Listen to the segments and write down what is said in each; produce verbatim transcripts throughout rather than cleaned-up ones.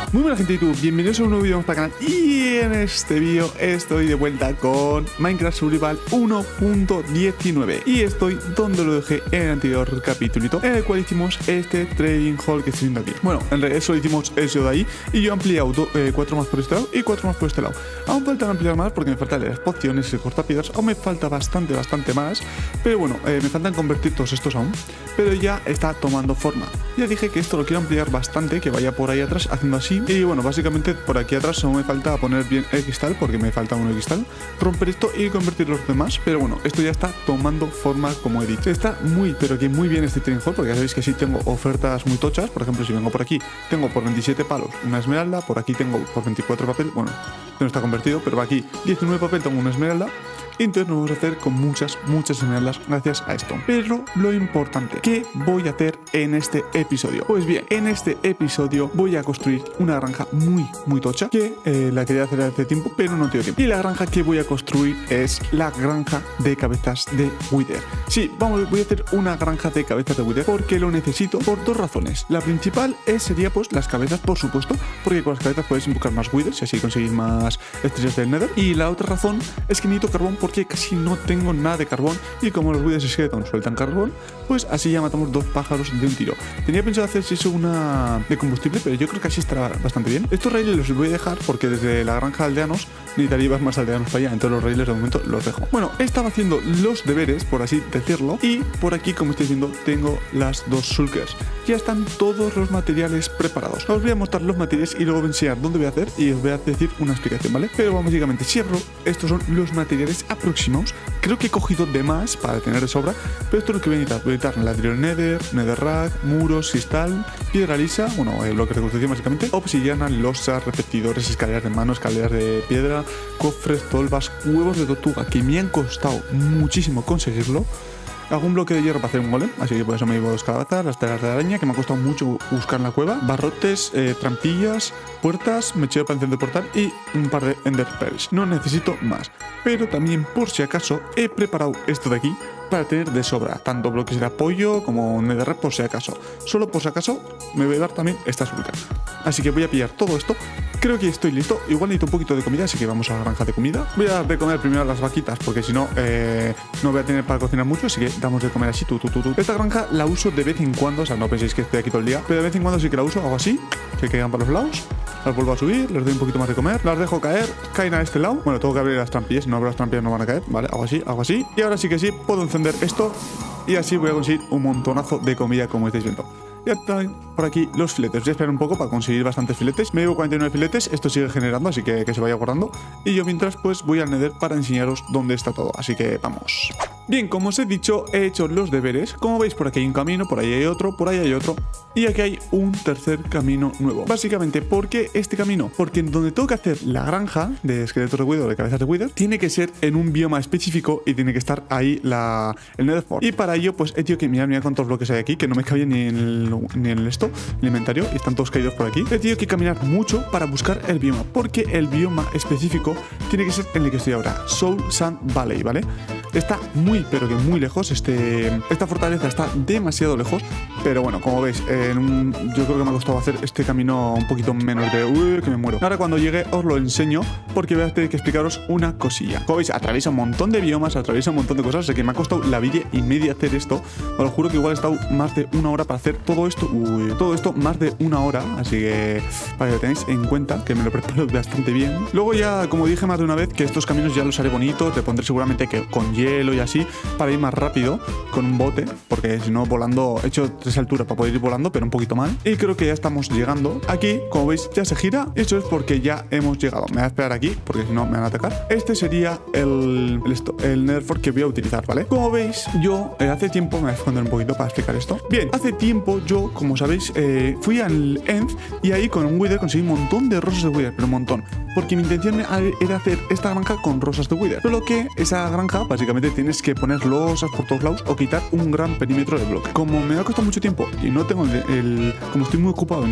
Muy buena gente de YouTube, bienvenidos a un nuevo vídeo para el canal. Y en este vídeo estoy de vuelta con Minecraft Survival uno punto diecinueve. Y estoy donde lo dejé en el anterior capítulito, en el cual hicimos este trading hall que estoy viendo aquí. Bueno, en realidad solo hicimos eso de ahí. Y yo he ampliado eh, cuatro más por este lado y cuatro más por este lado. Aún faltan ampliar más porque me faltan las pociones y cortapiedras. Aún me falta bastante, bastante más. Pero bueno, eh, me faltan convertir todos estos aún. Pero ya está tomando forma. Ya dije que esto lo quiero ampliar bastante, que vaya por ahí atrás haciendo así. Y bueno, básicamente por aquí atrás solo me falta poner bien el cristal, porque me falta uno de cristal, romper esto y convertir los demás. Pero bueno, esto ya está tomando forma, como he dicho. Está muy, pero que muy bien este trading hall, porque ya sabéis que sí tengo ofertas muy tochas. Por ejemplo, si vengo por aquí, tengo por veintisiete palos una esmeralda, por aquí tengo por veinticuatro papel, bueno, no está convertido, pero aquí diecinueve papel tengo una esmeralda. Y entonces nos vamos a hacer con muchas, muchas esmeraldas gracias a esto. Pero lo importante, ¿qué voy a hacer en este episodio? Pues bien, en este episodio voy a construir una granja muy, muy tocha, que eh, la quería hacer hace tiempo, pero no tengo tiempo. Y la granja que voy a construir es la granja de cabezas de Wither. Sí, vamos, voy a hacer una granja de cabezas de Wither porque lo necesito por dos razones. La principal es, sería pues las cabezas, por supuesto, porque con las cabezas podéis invocar más Withers y así conseguir más estrellas del Nether. Y la otra razón es que necesito carbón porque casi no tengo nada de carbón y como los Wither Skeleton sueltan carbón, pues así ya matamos dos pájaros de un tiro. Tenía pensado hacer si eso una de combustible, pero yo creo que así estará bastante bien. Estos raíles los voy a dejar porque desde la granja de aldeanos necesitaría llevar más aldeanos para allá, entonces los raíles de momento los dejo. Bueno, estaba haciendo los deberes, por así decirlo, y por aquí, como estáis viendo, tengo las dos shulkers. Ya están todos los materiales preparados. Os voy a mostrar los materiales y luego voy a enseñar dónde voy a hacer y os voy a decir una explicación, ¿vale? Pero básicamente, si abro, estos son los materiales aproximados. Creo que he cogido de más para tener de sobra, pero esto es lo que voy a necesitar. Voy a necesitar ladrillo nether, netherrack, muros, cristal, piedra lisa, bueno, el bloque de construcción básicamente, obsidiana, losas, repetidores, escaleras de mano, escaleras de piedra, cofres, tolvas, huevos de tortuga, que me han costado muchísimo conseguirlo. Hago un bloque de hierro para hacer un golem, así que por eso me llevo dos calabazas, las telas de araña, que me ha costado mucho buscar en la cueva, barrotes, eh, trampillas, puertas, mechero para encender portal y un par de ender pearls. No necesito más, pero también por si acaso he preparado esto de aquí para tener de sobra, tanto bloques de apoyo como netherrack por si acaso. Solo por si acaso me voy a dar también esta surca. Así que voy a pillar todo esto. Creo que estoy listo. Igual necesito un poquito de comida, así que vamos a la granja de comida. Voy a dar de comer primero a las vaquitas, porque si no, eh, no voy a tener para cocinar mucho, así que damos de comer así, tú, tú, tú, tú. Esta granja la uso de vez en cuando, o sea, no penséis que estoy aquí todo el día, pero de vez en cuando sí que la uso, hago así, que caigan para los lados. Las vuelvo a subir, les doy un poquito más de comer, las dejo caer, caen a este lado. Bueno, tengo que abrir las trampillas, si no abro las trampillas no van a caer, vale, hago así, hago así. Y ahora sí que sí, puedo encender esto y así voy a conseguir un montonazo de comida, como estáis viendo. Ya están por aquí los filetes. Voy a esperar un poco para conseguir bastantes filetes. Me llevo cuarenta y nueve filetes. Esto sigue generando, así que que se vaya guardando. Y yo mientras pues voy al Nether para enseñaros dónde está todo. Así que vamos. Bien, como os he dicho, he hecho los deberes. Como veis, por aquí hay un camino, por ahí hay otro, por ahí hay otro. Y aquí hay un tercer camino nuevo. Básicamente, ¿por qué este camino? Porque en donde tengo que hacer la granja de esqueletos de Wither, de cabezas de Wither, tiene que ser en un bioma específico y tiene que estar ahí la, el Nether Fort. Y para ello, pues he tenido que mirar, mirar cuántos bloques hay aquí, que no me cabía ni en el, ni en el esto, el inventario, y están todos caídos por aquí. He tenido que caminar mucho para buscar el bioma, porque el bioma específico tiene que ser en el que estoy ahora, Soul Sand Valley, ¿vale? Está muy, pero que muy lejos. Este, esta fortaleza está demasiado lejos. Pero bueno, como veis, en un, yo creo que me ha costado hacer este camino un poquito menos de... Uy, que me muero. Ahora cuando llegue os lo enseño, porque voy a tener que explicaros una cosilla. Como veis, atraviesa un montón de biomas, atraviesa un montón de cosas. Así que me ha costado la vida y media hacer esto. Os lo juro que igual he estado más de una hora para hacer todo esto. Uy, todo esto más de una hora. Así que para que lo tenéis en cuenta, que me lo preparo bastante bien. Luego ya, como dije más de una vez, que estos caminos ya los haré bonitos. Te pondré seguramente que con hielo y así, para ir más rápido con un bote, porque si no volando, he hecho tres alturas para poder ir volando, pero un poquito mal. Y creo que ya estamos llegando. Aquí, como veis, ya se gira. Eso es porque ya hemos llegado. Me voy a esperar aquí, porque si no me van a atacar. Este sería el, el, esto, el Nether Fort que voy a utilizar, ¿vale? Como veis, yo eh, hace tiempo, me voy a esconder un poquito para explicar esto. Bien, hace tiempo yo, como sabéis, eh, fui al End y ahí con un Wither conseguí un montón de rosas de Wither, pero un montón. Porque mi intención era hacer esta granja con rosas de Wither. Solo que esa granja, básicamente, tienes que poner losas por todos lados o quitar un gran perímetro de bloque. Como me ha costado mucho tiempo y no tengo el, el como estoy muy ocupado y no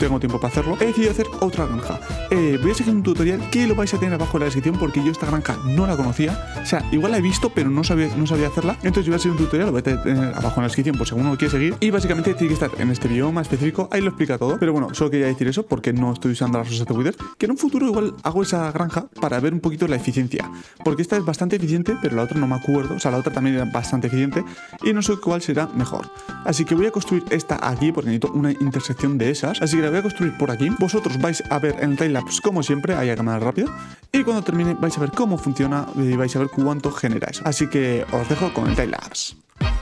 tengo tiempo para hacerlo, he decidido hacer otra granja. Eh, voy a seguir un tutorial que lo vais a tener abajo en la descripción porque yo esta granja no la conocía. O sea, igual la he visto, pero no sabía, no sabía hacerla. Entonces yo voy a hacer un tutorial, lo voy a tener abajo en la descripción por si alguno lo quiere seguir. Y básicamente tiene que estar en este bioma específico, ahí lo explica todo. Pero bueno, solo quería decir eso porque no estoy usando las rosas de Wither. Que en un futuro igual hago esa granja para ver un poquito la eficiencia. Porque esta es bastante eficiente, pero la otra no me acuerdo. O sea, la otra también era bastante eficiente y no sé cuál será mejor. Así que voy a construir esta aquí porque necesito una intersección de esas. Así que la voy a construir por aquí. Vosotros vais a ver en el timelapse como siempre, ahí a cámara rápida. Y cuando termine vais a ver cómo funciona y vais a ver cuánto genera eso. Así que os dejo con el timelapse.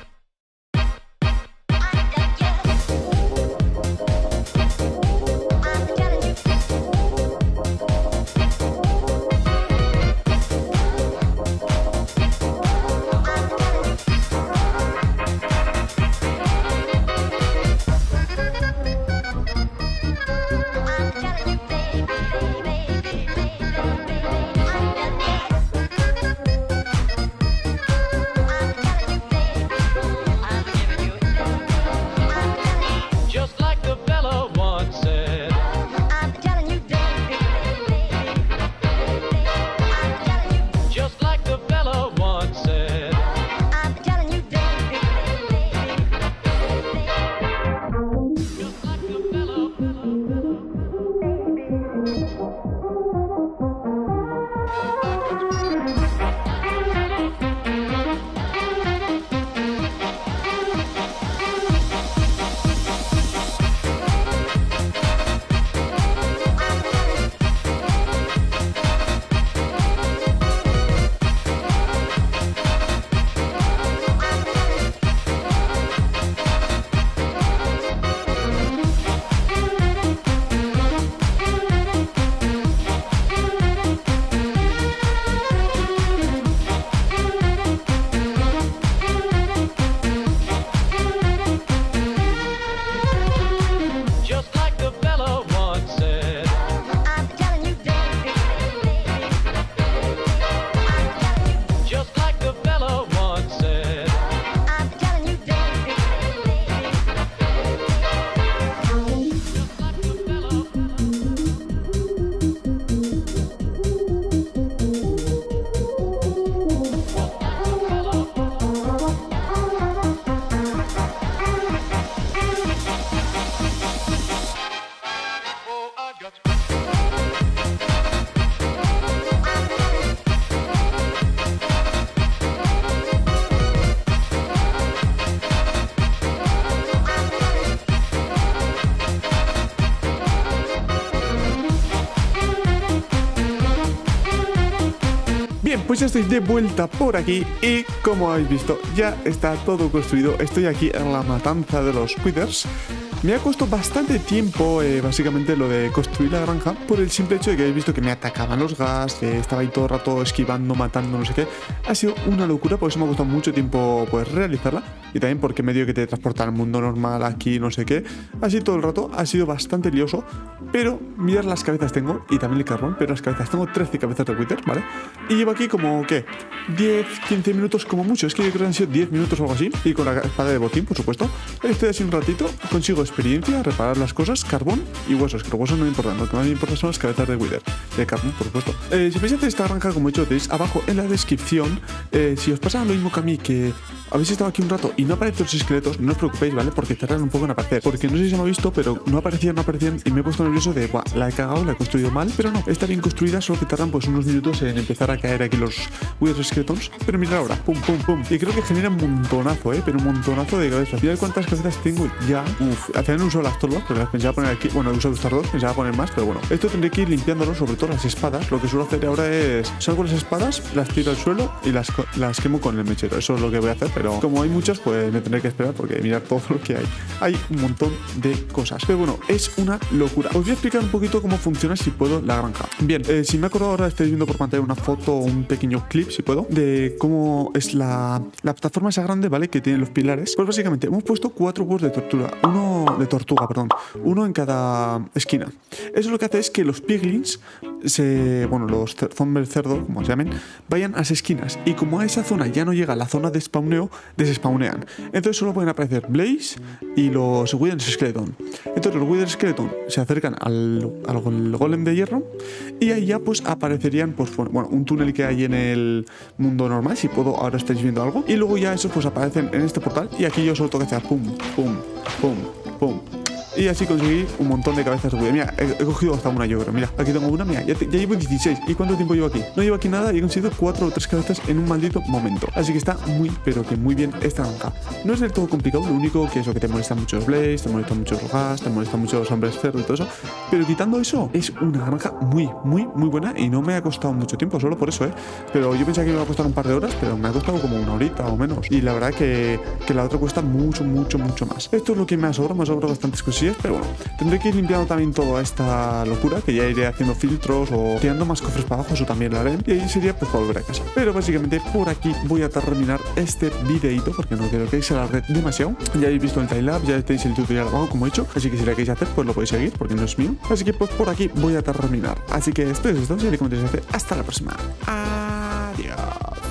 Bien, pues ya estoy de vuelta por aquí y como habéis visto ya está todo construido. Estoy aquí en la matanza de los Withers. Me ha costado bastante tiempo, eh, básicamente, lo de construir la granja, por el simple hecho de que habéis visto que me atacaban los gas, que estaba ahí todo el rato esquivando, matando, no sé qué. Ha sido una locura, por eso me ha costado mucho tiempo pues realizarla. Y también porque medio que te transporta al mundo normal aquí, no sé qué. Así todo el rato, ha sido bastante lioso. Pero mirad las cabezas tengo, y también el carbón, pero las cabezas tengo trece cabezas de Wither, ¿vale? Y llevo aquí como, ¿qué? diez, quince minutos como mucho, es que yo creo que han sido diez minutos o algo así. Y con la espada de botín, por supuesto. Estoy así un ratito, consigo experiencia, reparar las cosas, carbón y huesos, que los huesos no me importan, lo que más me importa son las cabezas de Wither, de carbón, por supuesto. Eh, si vais a hacer esta granja, como he hecho, tenéis abajo en la descripción, eh, si os pasa lo mismo que a mí, que habéis estado aquí un rato y no aparecen los esqueletos, no os preocupéis, ¿vale? Porque tardan un poco en aparecer, porque no sé si se me ha visto, pero no aparecían, no aparecían y me he puesto nervioso de, guau, la he cagado, la he construido mal, pero no, está bien construida, solo que tardan pues unos minutos en empezar a caer aquí los Wither Skeletons, pero mirad ahora, pum, pum, pum, y creo que genera un montonazo, ¿eh? Pero un montonazo de cabezas. Mirad cuántas cabezas tengo ya. Uf, al final no uso las tolvas, porque las pensaba poner aquí, bueno, he usado estas dos, pensaba poner más, pero bueno, esto tendré que ir limpiándolo, sobre todo las espadas. Lo que suelo hacer ahora es, salgo las espadas, las tiro al suelo y las, las quemo con el mechero, eso es lo que voy a hacer, pero como hay muchas, pues me tendré que esperar, porque mirad todo lo que hay, hay un montón de cosas, pero bueno, es una locura. Os voy a explicar un poquito cómo funciona, si puedo, la granja. Bien, eh, si me acuerdo ahora, estáis viendo por pantalla una foto o un pequeño clip, si puedo, de cómo es la, la plataforma esa grande, ¿vale? Que tiene los pilares. Pues básicamente hemos puesto cuatro huevos de tortura, uno no, de tortuga, perdón, uno en cada esquina. Eso lo que hace es que los piglins, se, bueno, los zombies cerdo, como se llamen, vayan a las esquinas. Y como a esa zona ya no llega la zona de spawneo, desspawnean. Entonces solo pueden aparecer Blaze y los Wither Skeleton. Entonces los Wither Skeleton se acercan al, al golem de hierro y ahí ya pues aparecerían pues bueno, un túnel que hay en el mundo normal, si puedo, ahora estáis viendo algo. Y luego ya esos pues aparecen en este portal y aquí yo solo tengo que hacer pum, pum, pum, pum. Y así conseguí un montón de cabezas de Wither. Mira, he, he cogido hasta una yo creo. Mira, aquí tengo una, mira, ya, te, ya llevo dieciséis. ¿Y cuánto tiempo llevo aquí? No llevo aquí nada y he conseguido cuatro o tres cabezas en un maldito momento. Así que está muy, pero que muy bien esta granja. No es del todo complicado, lo único que es lo que te molestan muchos Blaze, te molestan muchos Rojas, te molestan muchos hombres cerdo y todo eso. Pero quitando eso, es una granja muy, muy, muy buena y no me ha costado mucho tiempo, solo por eso, ¿eh? Pero yo pensaba que me iba a costar un par de horas, pero me ha costado como una horita o menos. Y la verdad que, que la otra cuesta mucho, mucho, mucho más. Esto es lo que me ha sobrado, me ha sobrado bastantes cosillas, pero bueno. Tendré que ir limpiando también toda esta locura, que ya iré haciendo filtros o tirando más cofres para abajo, eso también lo haré. Y ahí sería pues volver a casa. Pero básicamente por aquí voy a terminar este videito, porque no quiero que se alargue demasiado. Ya habéis visto el timelapse, ya tenéis el tutorial abajo como he hecho, así que si lo queréis hacer pues lo podéis seguir, porque no es mío. Así que pues por aquí voy a terminar. Así que esto es esto, si como te dice, hasta la próxima. Adiós.